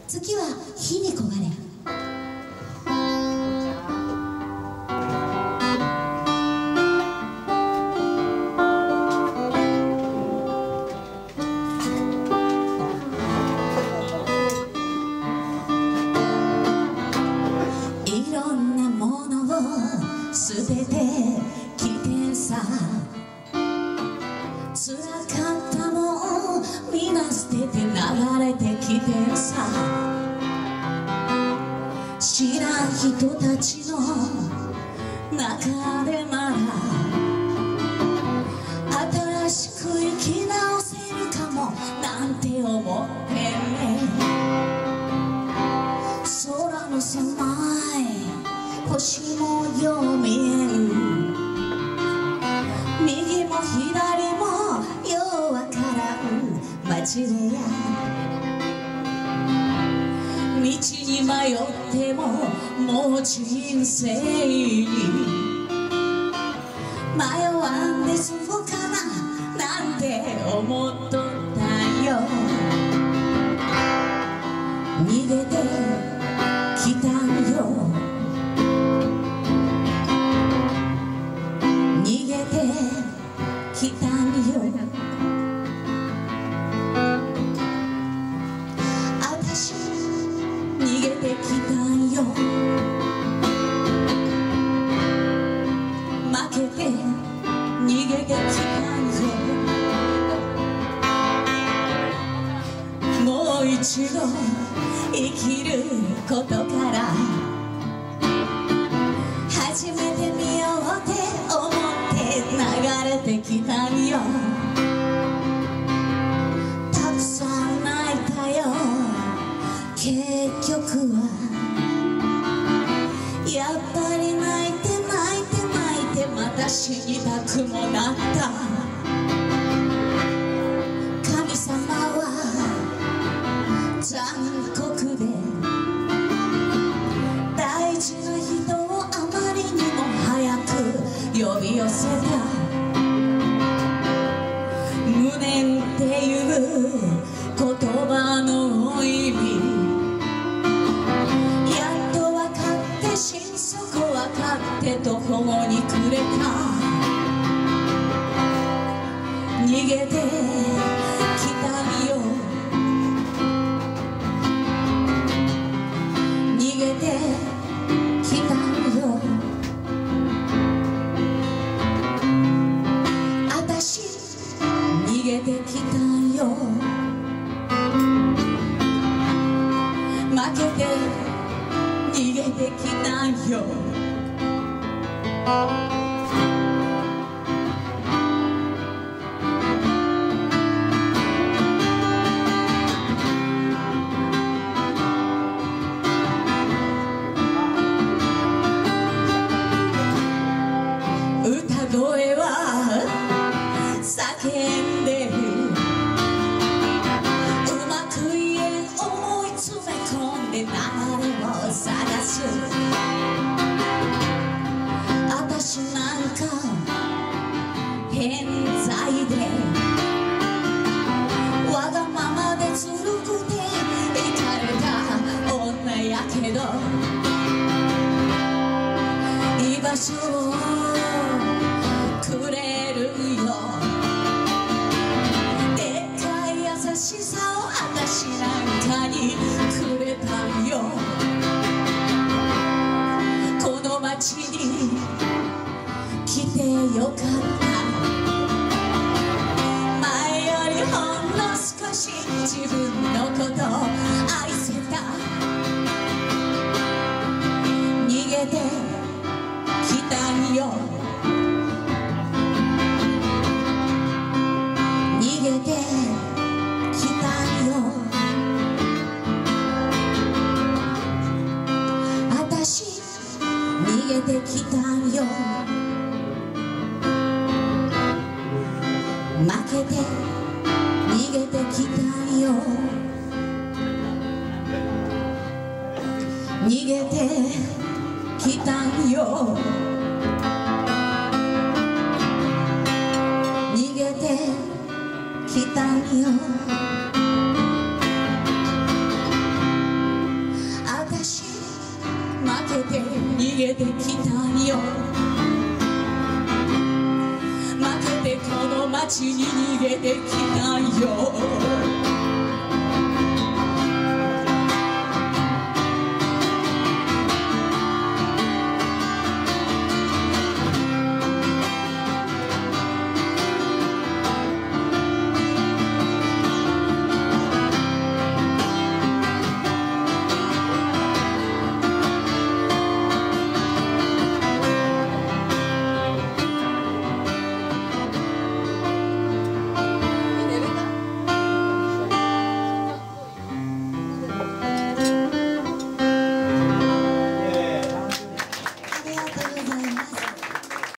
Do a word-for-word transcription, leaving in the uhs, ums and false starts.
次はひでこがね。いろんなものをすべて着てさ、辛かったもんみんな捨てて流れてきてさ、知らん人たちの中でまだ新しく生き直せるかもなんて思ってね。空の狭い星もよう見えん、右も左もようわからん街でや、道に迷ってももう人生に迷わんで済むかななんて思っとったよ。逃げてきたんよ、逃げてきたんよ。あたし逃げてきたんよ、負けて逃げてきたんよ。もう一度生きることから始めてみようって思って流れてきたんよ。たくさん泣いたよ、結局はやっぱり泣いて泣いて泣いてまた死にたくもなった。神様は残酷で大事な人をあまりにも早く呼び寄せた。無念っていう言葉の意味やっと分かって心底分かって途方に暮れた。逃げてきたんよ、逃げてきたんよ。あたし逃げてきたんよ、負けて逃げてきたんよ。歌声は叫んでる、うまく言えん思い詰め込んで流れを探す。あたしなんか偏在でわがままでずるくていかれた女やけど、居場所をくれるよ、でっかい優しさをあたしなんかにくれたよ。この街に来てよかった、前よりほんの少し自分のことを愛せた。逃げてきたんよ、逃げてきたんよ。あたし逃げてきたんよ、負けて逃げてきたんよ。逃げてきたんよ、逃げてきたんよ。 街に逃げてきたよ